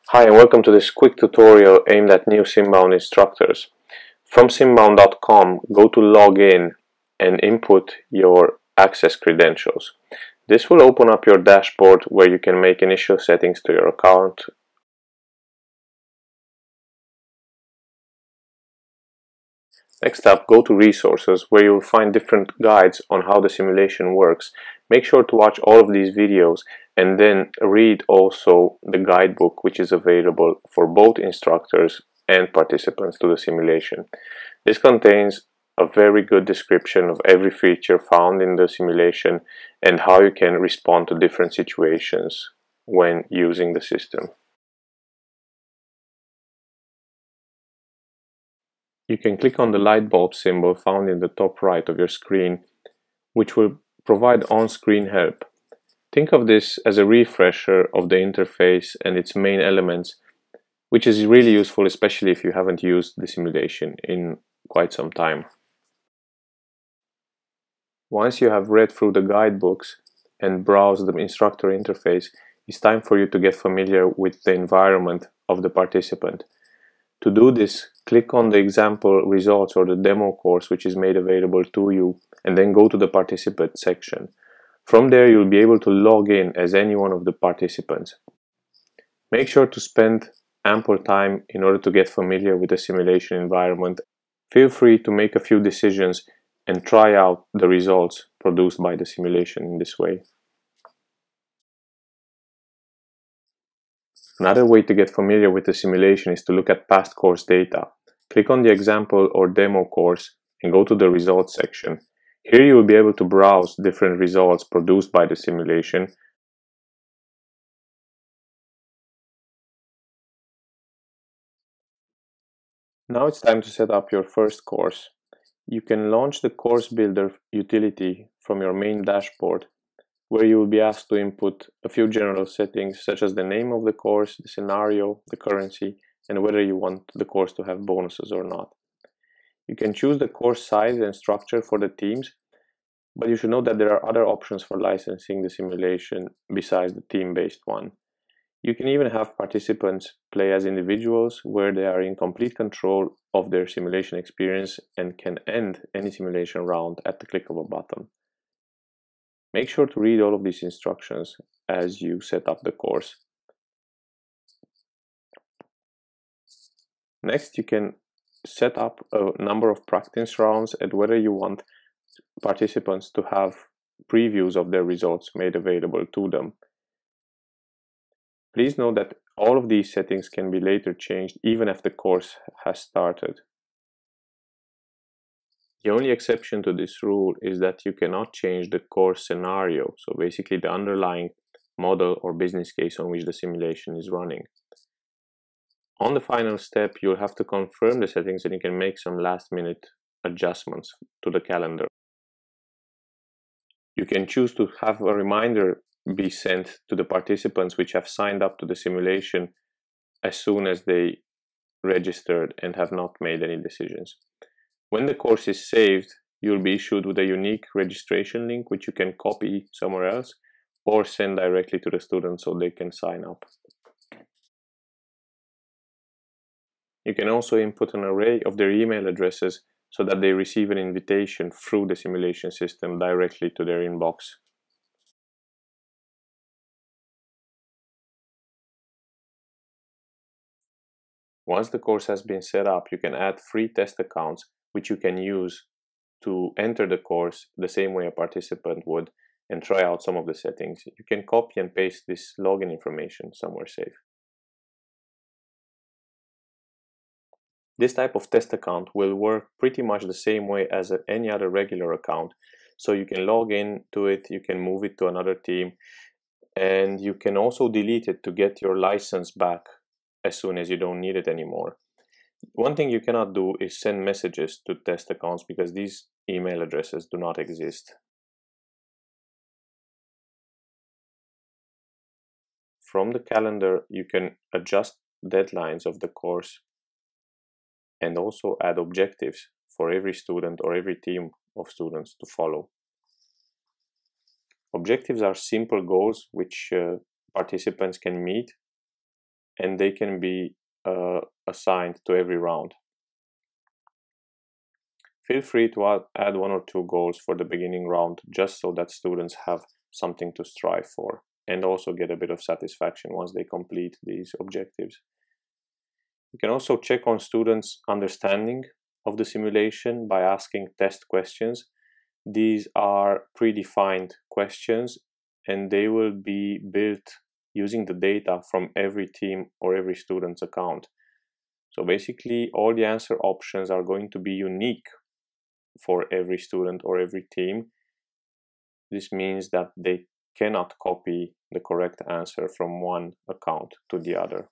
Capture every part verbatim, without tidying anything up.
Hi and welcome to this quick tutorial aimed at new Simbound instructors. From simbound dot com, go to login and input your access credentials. This will open up your dashboard where you can make initial settings to your account. Next up, go to resources where you will find different guides on how the simulation works. Make sure to watch all of these videos and then read also the guidebook, which is available for both instructors and participants to the simulation. This contains a very good description of every feature found in the simulation and how you can respond to different situations when using the system. You can click on the light bulb symbol found in the top right of your screen, which will provide on-screen help. Think of this as a refresher of the interface and its main elements, which is really useful, especially if you haven't used the simulation in quite some time. Once you have read through the guidebooks and browsed the instructor interface, it's time for you to get familiar with the environment of the participant. To do this, click on the example results or the demo course which is made available to you, and then go to the participant section. From there you'll be able to log in as any one of the participants. Make sure to spend ample time in order to get familiar with the simulation environment. Feel free to make a few decisions and try out the results produced by the simulation in this way. Another way to get familiar with the simulation is to look at past course data. Click on the example or demo course and go to the results section. Here you will be able to browse different results produced by the simulation. Now it's time to set up your first course. You can launch the course builder utility from your main dashboard, where you will be asked to input a few general settings such as the name of the course, the scenario, the currency, and whether you want the course to have bonuses or not. You can choose the course size and structure for the teams, but you should know that there are other options for licensing the simulation besides the team-based one. You can even have participants play as individuals where they are in complete control of their simulation experience and can end any simulation round at the click of a button. Make sure to read all of these instructions as you set up the course. Next, you can set up a number of practice rounds and whether you want participants to have previews of their results made available to them. Please note that all of these settings can be later changed even if the course has started. The only exception to this rule is that you cannot change the course scenario, so basically the underlying model or business case on which the simulation is running. On the final step, you'll have to confirm the settings and you can make some last minute adjustments to the calendar. You can choose to have a reminder be sent to the participants which have signed up to the simulation as soon as they registered and have not made any decisions. When the course is saved, you'll be issued with a unique registration link which you can copy somewhere else or send directly to the students so they can sign up. You can also input an array of their email addresses so that they receive an invitation through the simulation system directly to their inbox. Once the course has been set up, you can add free test accounts which you can use to enter the course the same way a participant would and try out some of the settings. You can copy and paste this login information somewhere safe. This type of test account will work pretty much the same way as any other regular account. So you can log in to it, you can move it to another team, and you can also delete it to get your license back as soon as you don't need it anymore. One thing you cannot do is send messages to test accounts because these email addresses do not exist. From the calendar, you can adjust deadlines of the course and also add objectives for every student or every team of students to follow. Objectives are simple goals which uh, participants can meet and they can be uh, assigned to every round. Feel free to add, add one or two goals for the beginning round, just so that students have something to strive for and also get a bit of satisfaction once they complete these objectives. You can also check on students' understanding of the simulation by asking test questions. These are predefined questions and they will be built using the data from every team or every student's account. So basically all the answer options are going to be unique for every student or every team. This means that they cannot copy the correct answer from one account to the other.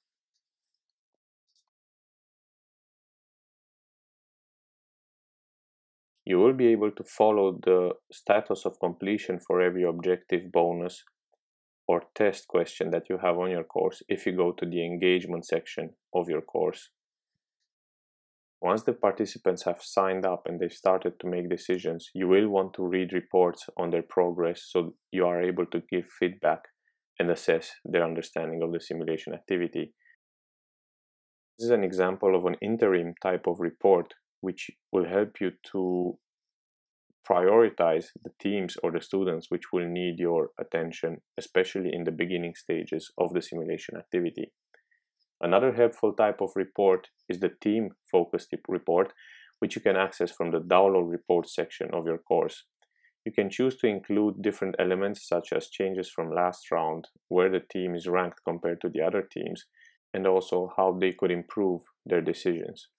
You will be able to follow the status of completion for every objective, bonus, or test question that you have on your course if you go to the engagement section of your course. Once the participants have signed up and they've started to make decisions, you will want to read reports on their progress so you are able to give feedback and assess their understanding of the simulation activity. This is an example of an interim type of report which will help you to prioritize the teams or the students which will need your attention, especially in the beginning stages of the simulation activity. Another helpful type of report is the team-focused report, which you can access from the download report section of your course. You can choose to include different elements such as changes from last round, where the team is ranked compared to the other teams, and also how they could improve their decisions.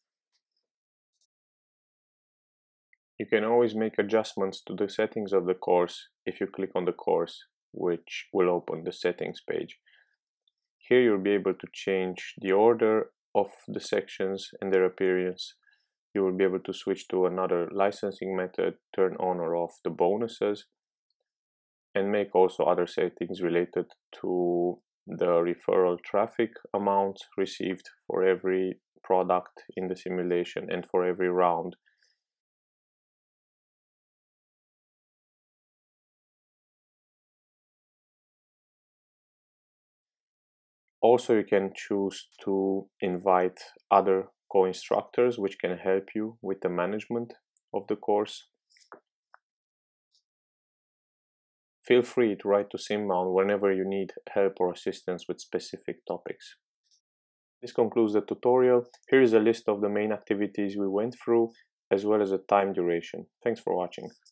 You can always make adjustments to the settings of the course if you click on the course, which will open the settings page. Here you'll be able to change the order of the sections and their appearance. You will be able to switch to another licensing method, turn on or off the bonuses, and make also other settings related to the referral traffic amounts received for every product in the simulation and for every round. Also, you can choose to invite other co-instructors which can help you with the management of the course. Feel free to write to Simbound whenever you need help or assistance with specific topics. This concludes the tutorial. Here is a list of the main activities we went through, as well as the time duration. Thanks for watching.